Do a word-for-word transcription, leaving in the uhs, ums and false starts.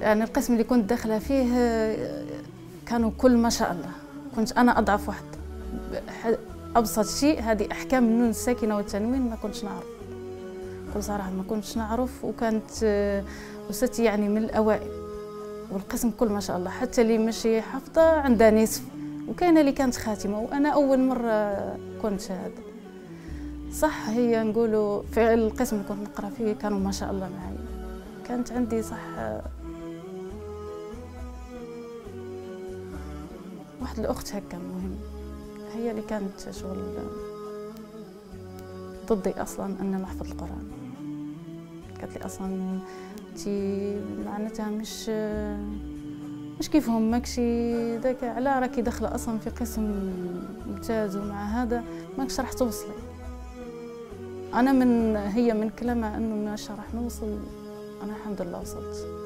يعني القسم اللي كنت داخله فيه كانوا كل ما شاء الله، كنت انا اضعف واحد. ابسط شيء هذه احكام النون الساكنه والتنوين ما كنتش نعرف، بكل صراحه ما كنتش نعرف، وكانت استاذتي يعني من الاوائل، والقسم كل ما شاء الله، حتى اللي ماشي حافظه عندها نصف، وكاينه اللي كانت خاتمه، وانا اول مره كنت شهاده. صح هي نقولوا في القسم اللي كنت نقرا فيه كانوا ما شاء الله معي، كانت عندي صح واحد الاخت هكا مهم، هي اللي كانت شغل ضدي اصلا ان نحفظ القران. قالت لي اصلا انت معناتها مش مش كيفهم، ماكشي ذاك، على راكي داخله اصلا في قسم ممتاز، ومع هذا ماكش راح توصلي. انا من هي من كلامها انه ماش راح نوصل، انا الحمد لله وصلت.